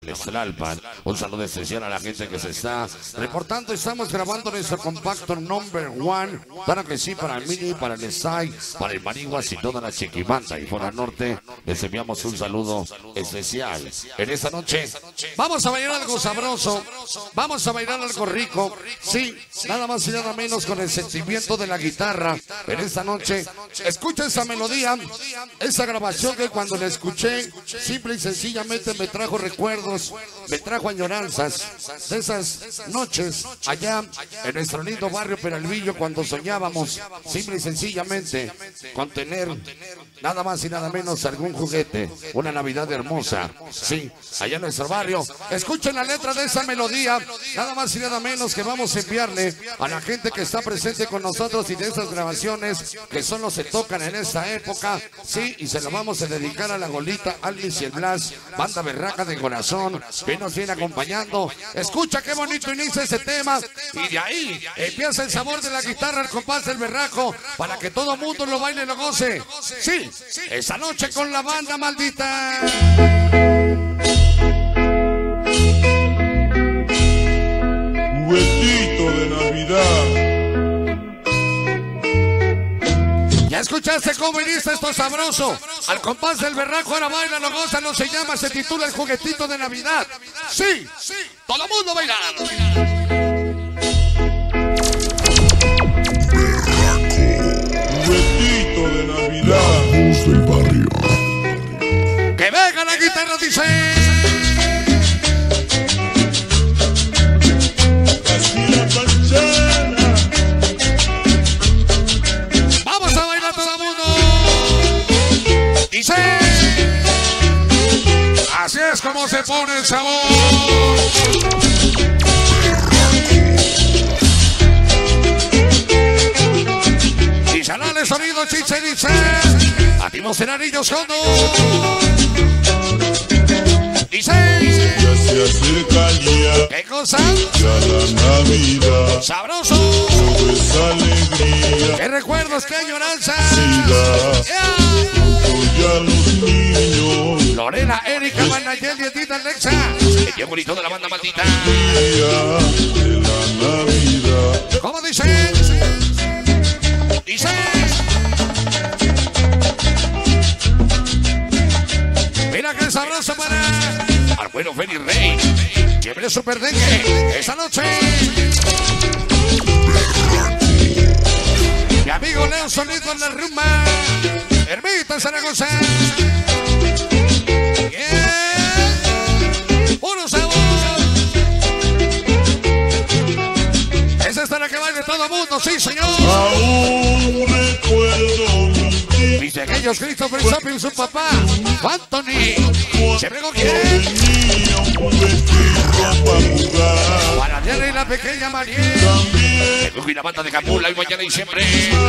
Tlalpan. Un saludo especial a la gente que se está reportando. Estamos grabando nuestro compacto number 1. Claro que sí, para el Mini, para el Sai, para el Maniguas y toda la Chiquimanta. Y por el norte les enviamos un saludo especial. En esta noche vamos a bailar algo sabroso, vamos a bailar algo rico. Sí, nada más y nada menos con el sentimiento de la guitarra. En esta noche, escucha esa melodía, esa grabación que cuando la escuché, simple y sencillamente me trajo recuerdos. Me trajo añoranzas de esas noches allá en nuestro lindo barrio Peralvillo, cuando soñábamos simple y sencillamente con tener nada más y nada menos algún juguete, una Navidad hermosa. Sí, allá en nuestro barrio. Escuchen la letra de esa melodía, nada más y nada menos que vamos a enviarle a la gente que está presente con nosotros y de esas grabaciones que solo se tocan en esta época. Sí, y se lo vamos a dedicar a la Golita, Alvis y el Blas, banda berraca de corazón, que nos viene acompañando. Escucha qué bonito inicia ese tema y de ahí empieza el sabor de la guitarra, el compás del berraco, para que todo mundo lo baile y lo goce. Sí, esa noche con la banda maldita. Juguetito de Navidad. ¿Ya escuchaste cómo inicia esto sabroso? Al compás del berraco, ahora baila, lo goza, no se llama, se titula El Juguetito de Navidad. Sí, todo el mundo bailando. Juguetito de Navidad. La voz del barrio. Que venga la guitarra, dice. Así la panchana. Vamos a bailar todo el mundo. Dice. Así es como se pone el sabor. Y salale sonido, chiche, dice. Activos cenadillos cuando. Dice. Ya se acerca el día. ¿Qué cosa? Ya la Navidad. Sabroso. Todo es alegría. ¿Qué recuerdos, qué añoranza? Ya los niños. Lorena, Erika, Manayel, Dietita, Alexa. El tío bonito de la banda maldita. Día de la Navidad. ¿Cómo dice? Dice. Mira que sabroso para al bueno Feli Rey. Siempre super dengue. Esta noche. Mi amigo Leo Solito en la rumba. Ermita Zaragoza. Puro sabor. Esa es la que baile todo el mundo, sí señor. Aún recuerdo mi día. Mis pequeños Christopher Shopping, su papá, Anthony. Siempre con quién. Tenía un juguetito para jugar. Para Diana y la pequeña Mariel. También El y la banda de Capula y mañana y siempre.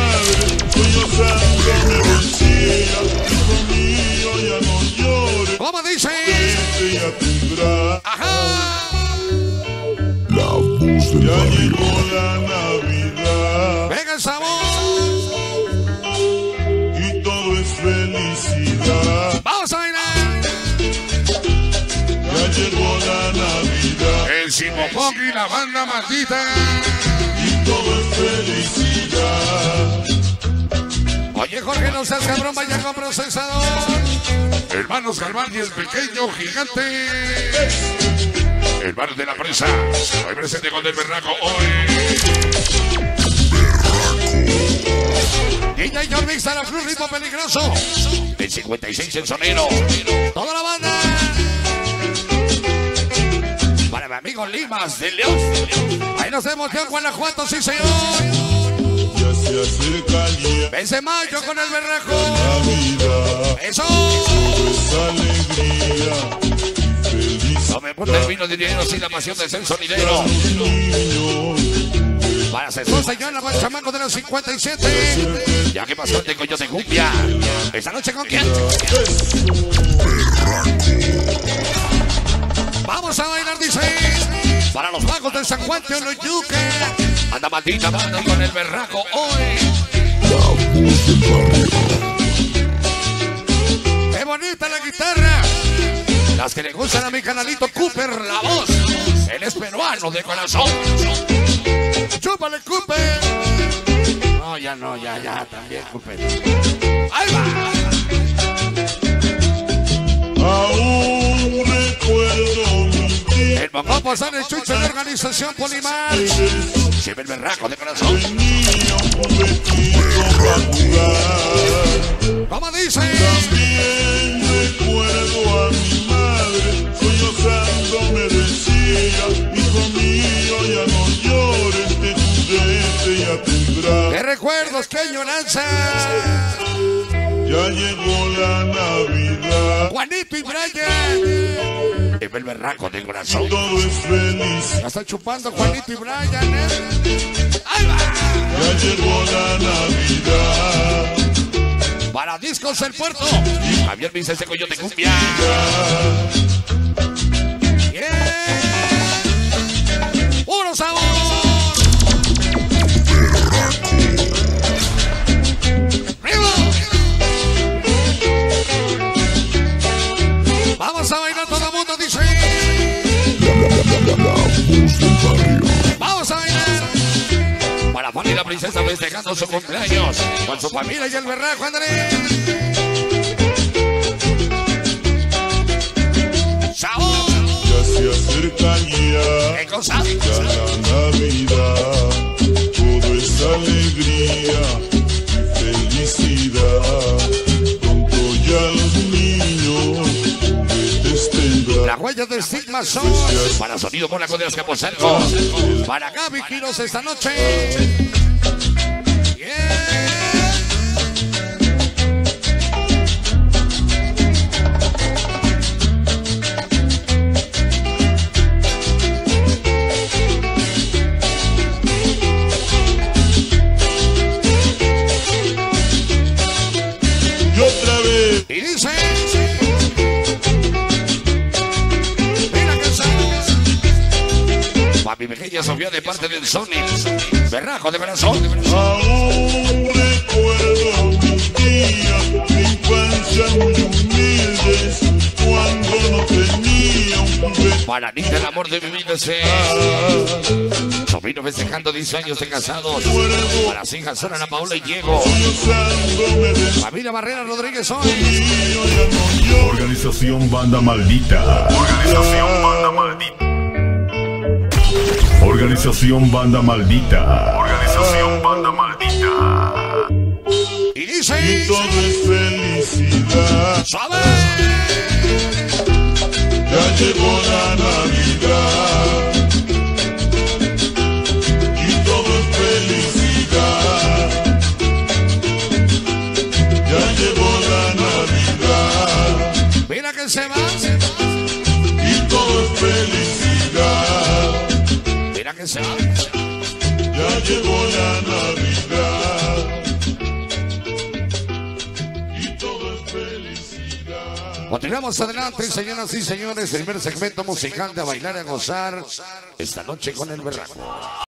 soñó sangre me decía, hijo mío, ya no llores, ¿Cómo dice? que ya tendrá. Ajá. La voz del Ya barrio. llegó la Navidad Venga el sabor. y todo es felicidad. Vamos a bailar. Ya llegó la Navidad El Simopok y la banda maldita. y todo es felicidad. Oye, Jorge, no seas cabrón, vaya con procesador. Hermanos Galván y el pequeño gigante. El bar de la presa. Hoy presente con el berraco hoy. DJ John Mix a la Cruz, ritmo peligroso. El 56 en sonero. Toda la banda. Para mi amigo Limas de León. Ahí nos vemos, León, Guanajuato, sí señor. Ya se acerca el día Vence Mayo con el berraco. Navidad, Eso. todo es alegría y felicidad. No me importa el vino de dinero sin la pasión de ser sonidero. Para Jesús, señor, el chamaco de los 57. Ya que pasó el coño de cumbia. Esta noche con quién. Vamos a bailar, dice. Para los vagos de San Juan de Oloyuca. Anda maldita banda con el berraco hoy. La voz del barrio. Qué bonita la guitarra. Las que le gustan a mi canalito Cooper, la voz. Él es peruano de corazón. ¡Chúpale, Cooper! No, ya, también, Cooper. ¡Ahí va! Aún recuerdo mi día. El papá pasar el chucho de la organización Polimarch. Se ve el berraco de corazón. Tenía un juguetito para jugar. ¿Cómo dice? También recuerdo a mi madre sollozando me decía: hijo mío, ya no llores, este juguete ya tendrás. ¡Qué recuerdos, qué añoranza! Ya llegó la Navidad, Juanito y Brian. Se ve el berraco de corazón. todo es feliz. Ya está chupando Juanito y Brian, ¡Ahí va! Ya llegó la Navidad. Para Discos El Puerto. Javier me dice ese coyote cumbia. Yeah. ¡Puro sabor! ¡Arriba! Vamos a bailar todo el mundo, dice. La voz del barrio. Vamos a bailar. Para Fanny la princesa festejando su cumpleaños con su familia y el berraco Andrés. ¡Sabor! Ya se acerca ya. ¿Qué cosa? Ya la Navidad, todo es alegría y felicidad. Pronto ya los niños juguetes tendrán. La huella de Stigma son para Sonido Mónaco de los Caposalco. Para Gaby Quiroz esta noche. Yeah. Y otra vez, Y dice. Mira que sabes. Papi pequeña Sofía de parte del Sonic. Berraco de corazón. aún recuerdo mis días de infancia muy humildes, cuando no tenía un juguete. Para Anita, el amor de mi vida, ese. Sobrino festejando 10 años de casados. Para las hijas son Ana Paola y Diego. Sollozando me decía: Familia Barrera Rodríguez hoy. mío, ya no llores. Organización Banda Maldita. Organización Banda Maldita. Organización Banda Maldita. Organización Banda Maldita. Y Y dice. todo es felicidad. ¡Suave! Ya llegó la Navidad. Y todo es felicidad. Ya llegó la Navidad. Mira que se va. Y todo es felicidad. Mira que se va. Ya llegó la Navidad. Y todo es felicidad. Continuamos adelante, señoras y señores. Primer segmento musical de A Bailar y a Gozar. Esta noche con el berraco.